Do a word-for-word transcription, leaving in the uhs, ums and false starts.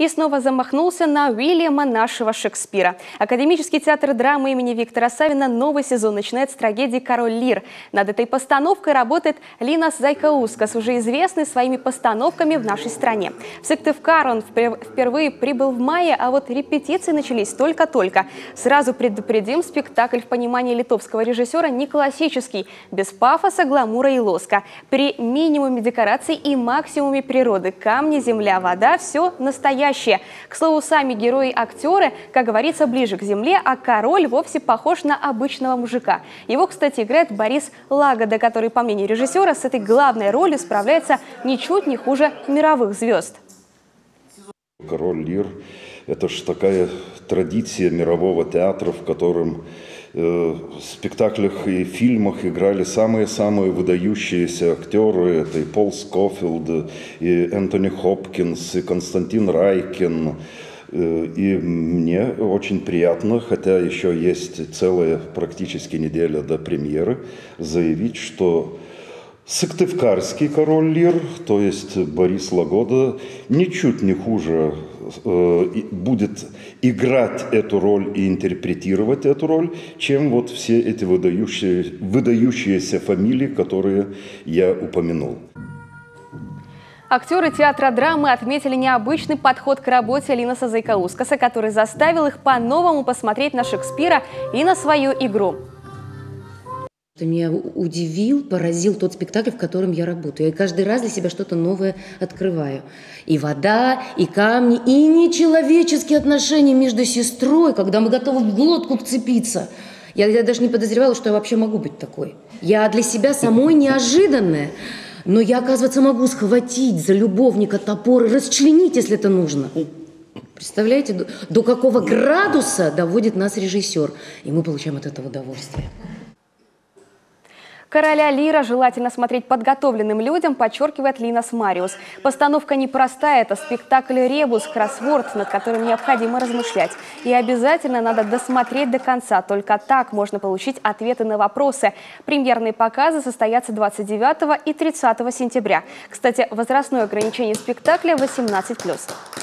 и снова замахнулся на Уильяма нашего Шекспира. Академический театр драмы имени Виктора Савина новый сезон начинает с трагедии «Король Лир». Над этой постановкой работает Линас Зайкаускас, уже известный своими постановками в нашей стране. В Сыктывкар он впервые прибыл в мае, а вот репетиции начались только-только. Сразу предупредим, спектакль в понимании литовского режиссера не классический, без пафоса, гламура и лоска. При минимуме декораций и максимуме природы – камни, земля, вода – все настоящее. К слову, сами герои-актеры, как говорится, ближе к земле, а король вовсе похож на обычного мужика. Его, кстати, играет Борис Лагода, который, по мнению режиссера, с этой главной ролью справляется ничуть не хуже мировых звезд. «Король Лир» – это же такая традиция мирового театра, в котором э, в спектаклях и фильмах играли самые-самые выдающиеся актеры. Это и Пол Скофилд, и Энтони Хопкинс, и Константин Райкин. И мне очень приятно, хотя еще есть целая практически неделя до премьеры, заявить, что сыктывкарский король Лир, то есть Борис Лагода, ничуть не хуже э, будет играть эту роль и интерпретировать эту роль, чем вот все эти выдающие, выдающиеся фамилии, которые я упомянул. Актеры театра драмы отметили необычный подход к работе Линаса Зайкаускаса, который заставил их по-новому посмотреть на Шекспира и на свою игру. Меня удивил, поразил тот спектакль, в котором я работаю. Я каждый раз для себя что-то новое открываю. И вода, и камни, и нечеловеческие отношения между сестрой, когда мы готовы в глотку вцепиться. Я, я даже не подозревала, что я вообще могу быть такой. Я для себя самой неожиданная. Но я, оказывается, могу схватить за любовника топор и расчленить, если это нужно. Представляете, до, до какого градуса доводит нас режиссер. И мы получаем от этого удовольствие. «Короля Лира» желательно смотреть подготовленным людям, подчеркивает Линас Мариус. Постановка непростая, это спектакль «Ребус», кроссворд, над которым необходимо размышлять. И обязательно надо досмотреть до конца, только так можно получить ответы на вопросы. Премьерные показы состоятся двадцать девятого и тридцатого сентября. Кстати, возрастное ограничение спектакля восемнадцать плюс.